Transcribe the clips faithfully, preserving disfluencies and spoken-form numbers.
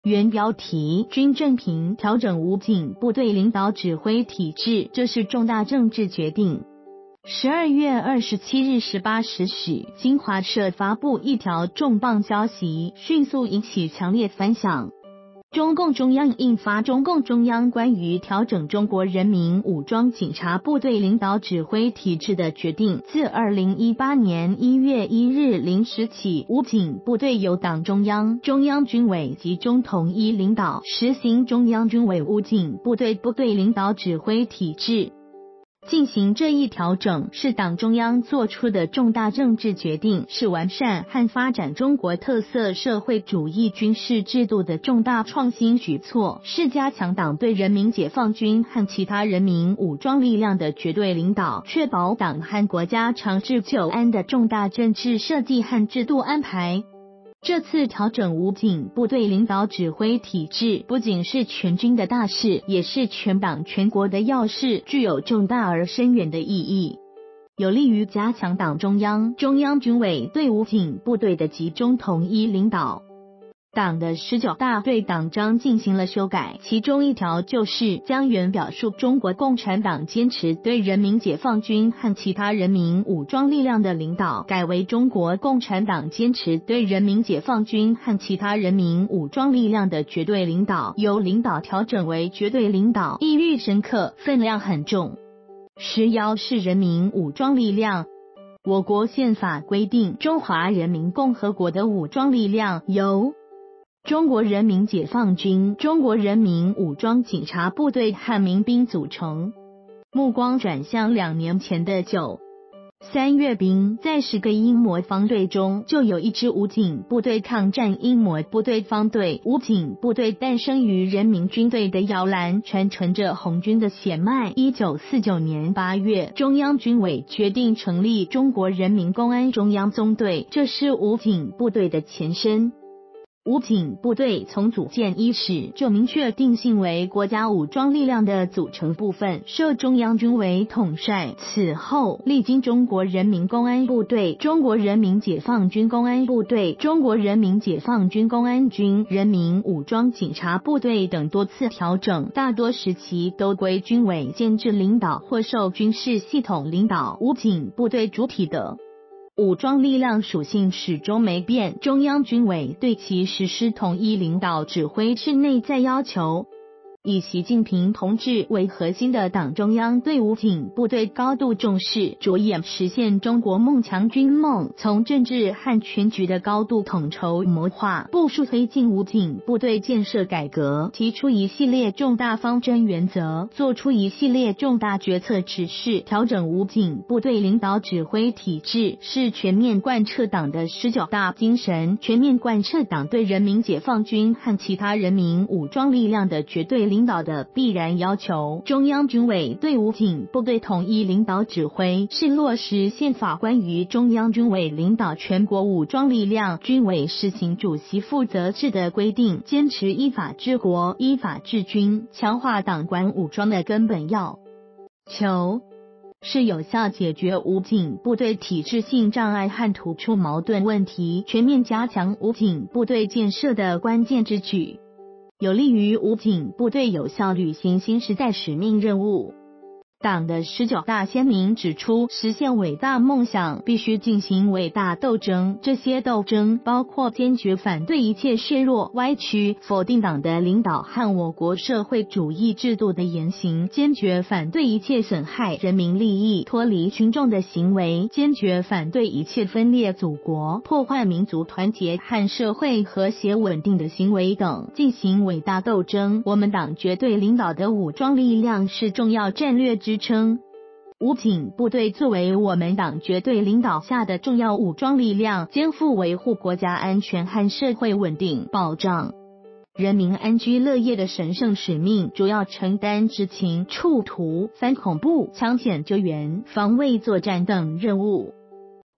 原标题：军政平调整武警部队领导指挥体制，这是重大政治决定。十二月二十七日十八时许，新华社发布一条重磅消息，迅速引起强烈反响。中共中央印发《中共中央关于调整中国人民武装警察部队领导指挥体制的决定》，自二零一八年一月一日零时起，武警部队由党中央、中央军委集中统一领导，实行中央军委武警部队部队领导指挥体制。进行这一调整是党中央做出的重大政治决定，是完善和发展中国特色社会主义军事制度的重大创新举措，是加强党对人民解放军和其他人民武装力量的绝对领导，确保党和国家长治久安的重大政治设计和制度安排。这次调整武警部队领导指挥体制，不仅是全军的大事，也是全党全国的要事，具有重大而深远的意义，有利于加强党中央、中央军委对武警部队的集中统一领导。党的十九大对党章进行了修改，其中一条就是将原表述中国共产党坚持对人民解放军和其他人民武装力量的领导，改为中国共产党坚持对人民解放军和其他人民武装力量的绝对领导，由领导调整为绝对领导，意蕴深刻，分量很重。十幺是人民武装力量。我国宪法规定，中华人民共和国的武装力量由中国人民解放军、中国人民武装警察部队和民兵组成。目光转向两年前的九三阅兵，在十个英模方队中，就有一支武警部队抗战英模部队方队。武警部队诞生于人民军队的摇篮，传承着红军的血脉。一九四九年八月，中央军委决定成立中国人民公安中央纵队，这是武警部队的前身。武警部队从组建伊始就明确定性为国家武装力量的组成部分，受中央军委统帅。此后历经中国人民公安部队、中国人民解放军公安部队、中国人民解放军公安军、人民武装警察部队等多次调整，大多时期都归军委建制领导或受军事系统领导。武警部队主体的武装力量属性始终没变，中央军委对其实施统一领导指挥是内在要求。以习近平同志为核心的党中央对武警部队高度重视，着眼实现中国梦强军梦，从政治和全局的高度统筹谋划，部署推进武警部队建设改革，提出一系列重大方针原则，做出一系列重大决策指示，调整武警部队领导指挥体制，是全面贯彻党的十九大精神，全面贯彻党对人民解放军和其他人民武装力量的绝对领导的必然要求。中央军委对武警部队统一领导指挥，是落实宪法关于中央军委领导全国武装力量、军委实行主席负责制的规定，坚持依法治国、依法治军，强化党管武装的根本要求，是有效解决武警部队体制性障碍和突出矛盾问题，全面加强武警部队建设的关键之举，有利于武警部队有效履行新时代使命任务。党的十九大鲜明指出，实现伟大梦想必须进行伟大斗争，这些斗争包括坚决反对一切削弱、歪曲、否定党的领导和我国社会主义制度的言行，坚决反对一切损害人民利益、脱离群众的行为，坚决反对一切分裂祖国、破坏民族团结和社会和谐稳定的行为等，进行伟大斗争。我们党绝对领导的武装力量是重要战略支撑。武警部队作为我们党绝对领导下的重要武装力量，肩负维护国家安全和社会稳定、保障人民安居乐业的神圣使命，主要承担执勤、处突、反恐怖、抢险救援、防卫作战等任务。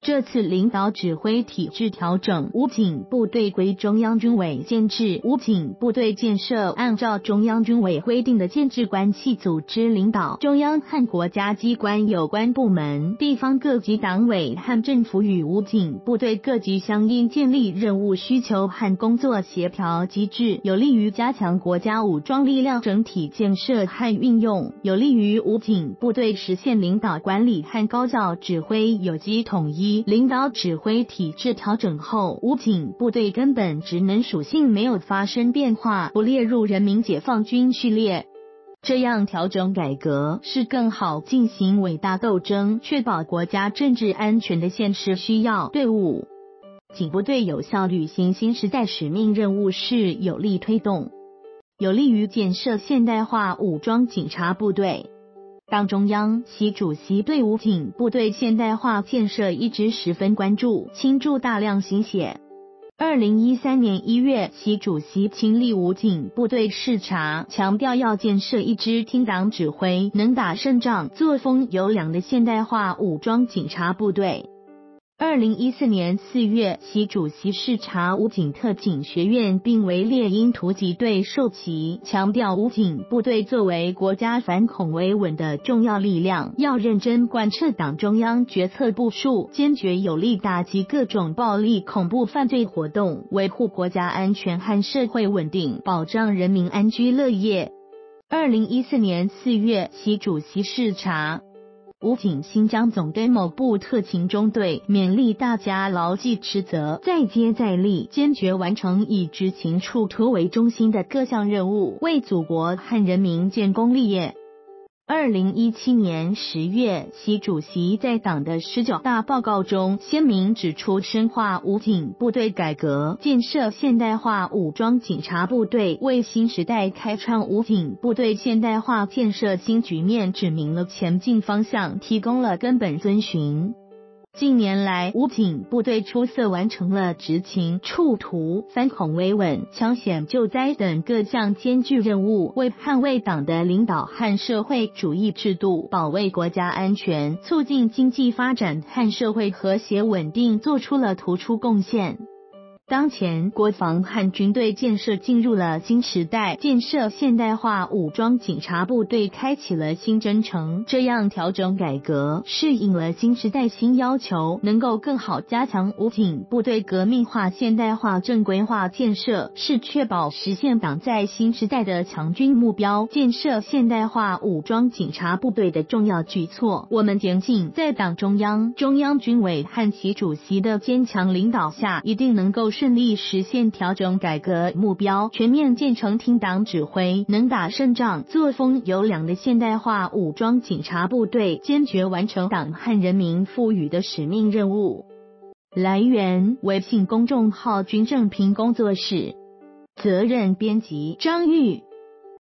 这次领导指挥体制调整，武警部队归中央军委建制，武警部队建设按照中央军委规定的建制关系组织领导，中央和国家机关有关部门、地方各级党委和政府与武警部队各级相应建立任务需求和工作协调机制，有利于加强国家武装力量整体建设和运用，有利于武警部队实现领导管理和高效指挥有机统一。领导指挥体制调整后，武警部队根本职能属性没有发生变化，不列入人民解放军序列。这样调整改革是更好进行伟大斗争，确保国家政治安全的现实需要。队伍警部队有效履行新时代使命任务是有力推动，有利于建设现代化武装警察部队。党中央、习主席对武警部队现代化建设一直十分关注，倾注大量心血。二零一三年一月，习主席亲历武警部队视察，强调要建设一支听党指挥、能打胜仗、作风优良的现代化武装警察部队。二零一四年四月，习主席视察武警特警学院，并为猎鹰突击队授旗，强调武警部队作为国家反恐维稳的重要力量，要认真贯彻党中央决策部署，坚决有力打击各种暴力恐怖犯罪活动，维护国家安全和社会稳定，保障人民安居乐业。二零一四年四月，习主席视察武警新疆总队某部特勤中队，勉励大家牢记职责，再接再厉，坚决完成以执勤处托为中心的各项任务，为祖国和人民建功立业。二零一七年十月，习主席在党的十九大报告中鲜明指出，深化武警部队改革，建设现代化武装警察部队，为新时代开创武警部队现代化建设新局面指明了前进方向，提供了根本遵循。近年来，武警部队出色完成了执勤、处突、反恐维稳、抢险救灾等各项艰巨任务，为捍卫党的领导和社会主义制度、保卫国家安全、促进经济发展和社会和谐稳定做出了突出贡献。当前国防和军队建设进入了新时代，建设现代化武装警察部队开启了新征程。这样调整改革，适应了新时代新要求，能够更好加强武警部队革命化、现代化、正规化建设，是确保实现党在新时代的强军目标、建设现代化武装警察部队的重要举措。我们坚信，在党中央、中央军委和习主席的坚强领导下，一定能够顺利实现调整改革目标，全面建成听党指挥、能打胜仗、作风优良的现代化武装警察部队，坚决完成党和人民赋予的使命任务。来源：微信公众号军政评工作室，责任编辑张玉。